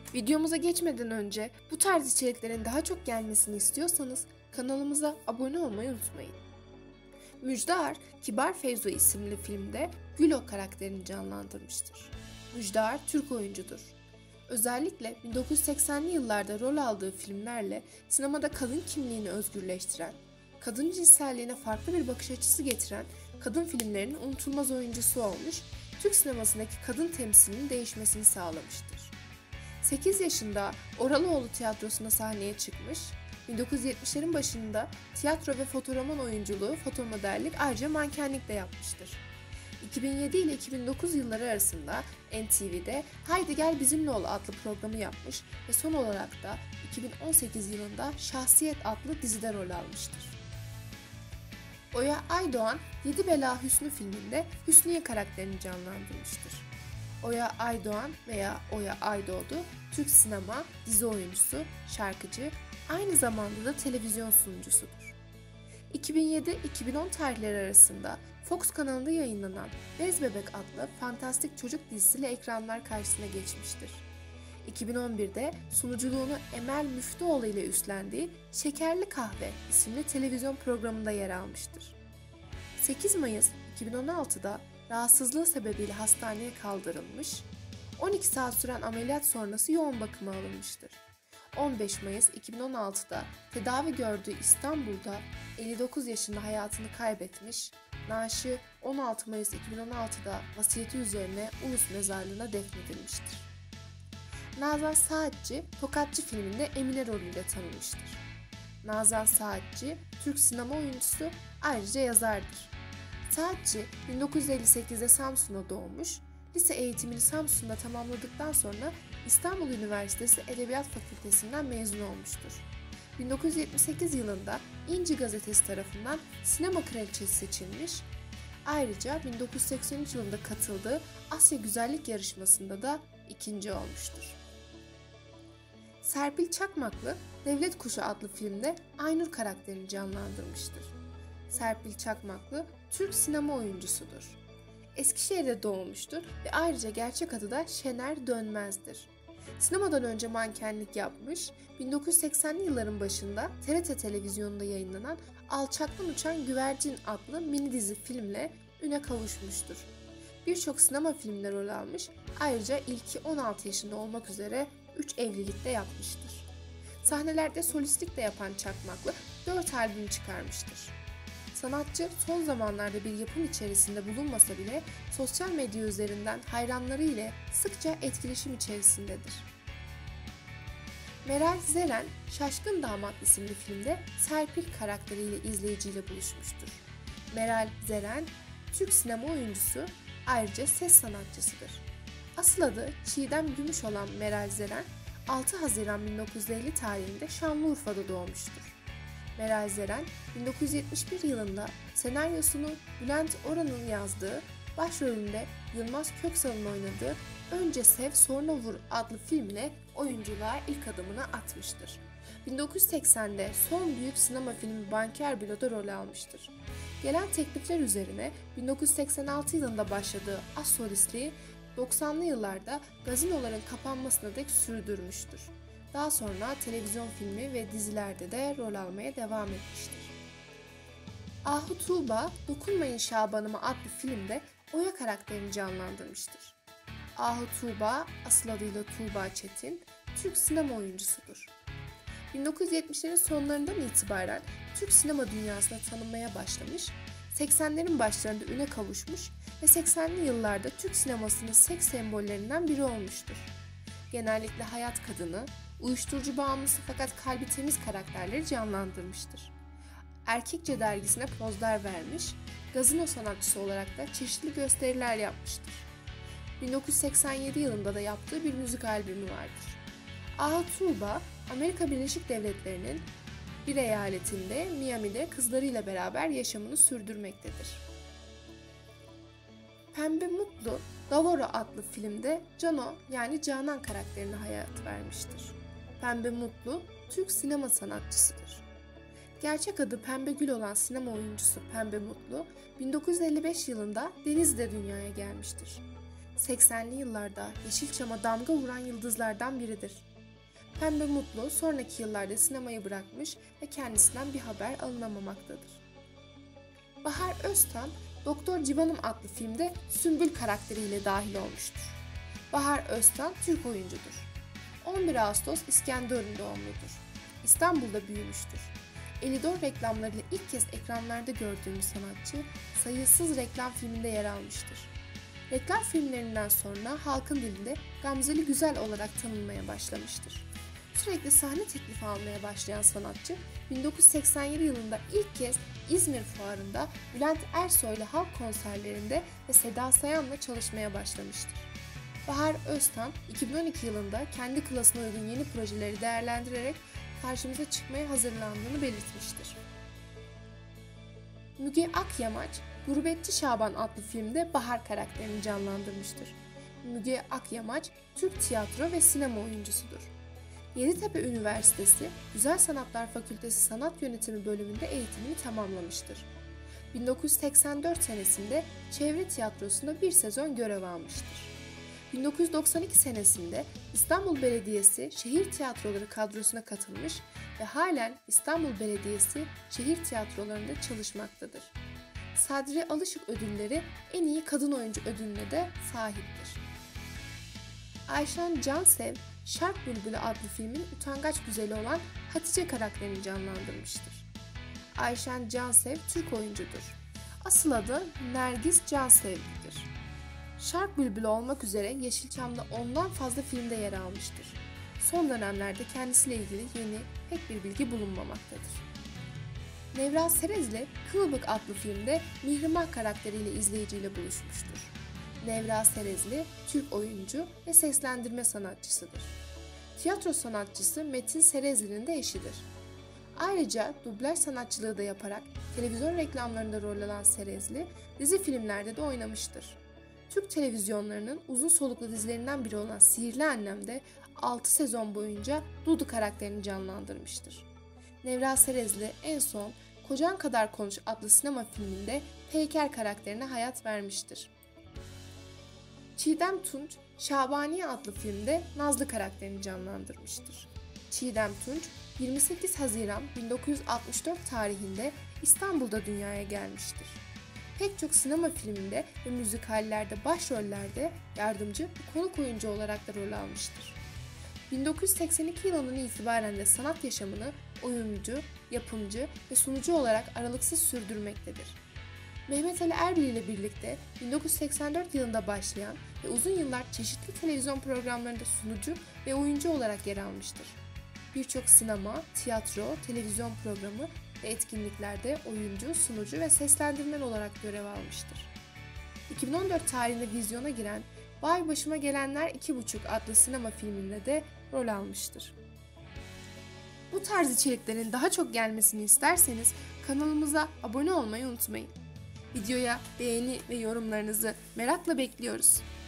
Videomuza geçmeden önce bu tarz içeriklerin daha çok gelmesini istiyorsanız kanalımıza abone olmayı unutmayın. Müjdar, Kibar Feyzo isimli filmde Gülo karakterini canlandırmıştır. Müjdar Türk oyuncudur. Özellikle 1980'li yıllarda rol aldığı filmlerle sinemada kadın kimliğini özgürleştiren, kadın cinselliğine farklı bir bakış açısı getiren kadın filmlerinin unutulmaz oyuncusu olmuş, Türk sinemasındaki kadın temsilinin değişmesini sağlamıştır. 8 yaşında Oralıoğlu Tiyatrosu'nda sahneye çıkmış, 1970'lerin başında tiyatro ve fotoroman oyunculuğu, fotomodellik ayrıca mankenlik de yapmıştır. 2007 ile 2009 yılları arasında NTV'de Haydi Gel Bizimle Ol adlı programı yapmış ve son olarak da 2018 yılında Şahsiyet adlı dizide rol almıştır. Oya Aydoğan, Yedi Bela Hüsnü filminde Hüsniye karakterini canlandırmıştır. Oya Aydoğan veya Oya Aydoğdu, Türk sinema, dizi oyuncusu, şarkıcı, aynı zamanda da televizyon sunucusudur. 2007-2010 tarihleri arasında Fox kanalında yayınlanan Bez Bebek adlı fantastik çocuk dizisiyle ekranlar karşısına geçmiştir. 2011'de sunuculuğunu Emel Müftüoğlu ile üstlendiği Şekerli Kahve isimli televizyon programında yer almıştır. 8 Mayıs 2016'da rahatsızlığı sebebiyle hastaneye kaldırılmış, 12 saat süren ameliyat sonrası yoğun bakıma alınmıştır. 15 Mayıs 2016'da tedavi gördüğü İstanbul'da 59 yaşında hayatını kaybetmiş, naaşı 16 Mayıs 2016'da vasiyeti üzerine Ulus Mezarlığı'na defnedilmiştir. Nazan Saatçi, Tokatçı filminde Emine rolüyle tanınmıştır. Nazan Saatçi, Türk sinema oyuncusu, ayrıca yazardır. Saatçi, 1958'de Samsun'da doğmuş, lise eğitimini Samsun'da tamamladıktan sonra İstanbul Üniversitesi Edebiyat Fakültesinden mezun olmuştur. 1978 yılında İnci Gazetesi tarafından sinema kraliçesi seçilmiş, ayrıca 1983 yılında katıldığı Asya Güzellik Yarışması'nda da ikinci olmuştur. Serpil Çakmaklı, Devlet Kuşu adlı filmde Aynur karakterini canlandırmıştır. Serpil Çakmaklı, Türk sinema oyuncusudur. Eskişehir'de doğmuştur ve ayrıca gerçek adı da Şener Dönmez'dir. Sinemadan önce mankenlik yapmış, 1980'li yılların başında TRT televizyonunda yayınlanan Alçaktan Uçan Güvercin adlı mini dizi filmle üne kavuşmuştur. Birçok sinema filminde rol almış, ayrıca ilki 16 yaşında olmak üzere 3 evlilikte yapmıştır. Sahnelerde solistlik de yapan Çakmaklı 4 albüm çıkarmıştır. Sanatçı son zamanlarda bir yapım içerisinde bulunmasa bile sosyal medya üzerinden hayranları ile sıkça etkileşim içerisindedir. Meral Zeren, Şaşkın Damat isimli filmde Serpil karakteriyle izleyiciyle buluşmuştur. Meral Zeren, Türk sinema oyuncusu, ayrıca ses sanatçısıdır. Asıl adı Çiğdem Gümüş olan Meral Zeren, 6 Haziran 1950 tarihinde Şanlıurfa'da doğmuştur. Meral Zeren, 1971 yılında senaryosunu Bülent Oran'ın yazdığı, başrolünde Yılmaz Köksal'ın oynadığı Önce Sev Sonra Vur adlı filmle oyunculuğa ilk adımını atmıştır. 1980'de son büyük sinema filmi Banker Bilo'da rol almıştır. Gelen teklifler üzerine 1986 yılında başladığı az solistliği 90'lı yıllarda gazinoların kapanmasına dek sürdürmüştür. Daha sonra televizyon filmi ve dizilerde de rol almaya devam etmiştir. Ahu Tuğba, Dokunmayın Şabanıma adlı filmde Oya karakterini canlandırmıştır. Ahu Tuğba, asıl adıyla Tuğba Çetin, Türk sinema oyuncusudur. 1970'lerin sonlarından itibaren Türk sinema dünyasına tanınmaya başlamış, 80'lerin başlarında üne kavuşmuş ve 80'li yıllarda Türk sinemasının seks sembollerinden biri olmuştur. Genellikle hayat kadını, uyuşturucu bağımlısı fakat kalbi temiz karakterleri canlandırmıştır. Erkekçe dergisine pozlar vermiş, gazino sanatçısı olarak da çeşitli gösteriler yapmıştır. 1987 yılında da yaptığı bir müzik albümü vardır. Ahu Tuğba, Amerika Birleşik Devletleri'nin bir eyaletinde Miami'de kızlarıyla beraber yaşamını sürdürmektedir. Pembe Mutlu, Davoro adlı filmde Cano yani Canan karakterine hayat vermiştir. Pembe Mutlu, Türk sinema sanatçısıdır. Gerçek adı Pembe Gül olan sinema oyuncusu Pembe Mutlu, 1955 yılında Denizli'de dünyaya gelmiştir. 80'li yıllarda Yeşilçam'a damga vuran yıldızlardan biridir. Pembe Mutlu sonraki yıllarda sinemayı bırakmış ve kendisinden bir haber alınamamaktadır. Bahar Öztan, Doktor Civan'ım adlı filmde Sümbül karakteriyle dahil olmuştur. Bahar Öztan Türk oyuncudur. 11 Ağustos İskenderun doğumludur. İstanbul'da büyümüştür. Elidor reklamlarıyla ilk kez ekranlarda gördüğümüz sanatçı, sayısız reklam filminde yer almıştır. Reklam filmlerinden sonra halkın dilinde Gamzeli Güzel olarak tanınmaya başlamıştır. Sürekli sahne teklifi almaya başlayan sanatçı, 1987 yılında ilk kez İzmir Fuarı'nda Bülent Ersoy'la halk konserlerinde ve Seda Sayan'la çalışmaya başlamıştır. Bahar Öztan, 2012 yılında kendi klasına uygun yeni projeleri değerlendirerek karşımıza çıkmaya hazırlandığını belirtmiştir. Müge Akyamaç, Gurbetçi Şaban adlı filmde Bahar karakterini canlandırmıştır. Müge Akyamaç, Türk tiyatro ve sinema oyuncusudur. Yeditepe Üniversitesi Güzel Sanatlar Fakültesi Sanat Yönetimi bölümünde eğitimini tamamlamıştır. 1984 senesinde Çevre Tiyatrosu'nda bir sezon görev almıştır. 1992 senesinde İstanbul Belediyesi Şehir Tiyatroları kadrosuna katılmış ve halen İstanbul Belediyesi şehir tiyatrolarında çalışmaktadır. Sadri Alışık ödülleri en iyi kadın oyuncu ödülüne de sahiptir. Ayşen Cansev, Şark Bülbülü adlı filmin utangaç güzeli olan Hatice karakterini canlandırmıştır. Ayşen Cansev Türk oyuncudur. Asıl adı Nergis Cansev'dir. Şark Bülbülü olmak üzere Yeşilçam'da ondan fazla filmde yer almıştır. Son dönemlerde kendisiyle ilgili yeni pek bir bilgi bulunmamaktadır. Nevra Serezli, Kılıbık adlı filmde Mihrimah karakteriyle izleyiciyle buluşmuştur. Nevra Serezli, Türk oyuncu ve seslendirme sanatçısıdır. Tiyatro sanatçısı Metin Serezli'nin de eşidir. Ayrıca dublaj sanatçılığı da yaparak televizyon reklamlarında rol alan Serezli, dizi filmlerde de oynamıştır. Türk televizyonlarının uzun soluklu dizilerinden biri olan Sihirli Annem'de 6 sezon boyunca Dudu karakterini canlandırmıştır. Nevra Serezli en son Kocan Kadar Konuş adlı sinema filminde Peyker karakterine hayat vermiştir. Çiğdem Tunç, Şabaniye adlı filmde Nazlı karakterini canlandırmıştır. Çiğdem Tunç, 28 Haziran 1964 tarihinde İstanbul'da dünyaya gelmiştir. Pek çok sinema filminde ve müzikallerde başrollerde yardımcı ve konuk oyuncu olarak da rol almıştır. 1982 yılından itibaren de sanat yaşamını oyuncu, yapımcı ve sunucu olarak aralıksız sürdürmektedir. Mehmet Ali Erbil ile birlikte 1984 yılında başlayan ve uzun yıllar çeşitli televizyon programlarında sunucu ve oyuncu olarak yer almıştır. Birçok sinema, tiyatro, televizyon programı ve etkinliklerde oyuncu, sunucu ve seslendirmen olarak görev almıştır. 2014 tarihinde vizyona giren Vay Başıma Gelenler 2,5 adlı sinema filminde de rol almıştır. Bu tarz içeriklerin daha çok gelmesini isterseniz kanalımıza abone olmayı unutmayın. Videoya beğeni ve yorumlarınızı merakla bekliyoruz.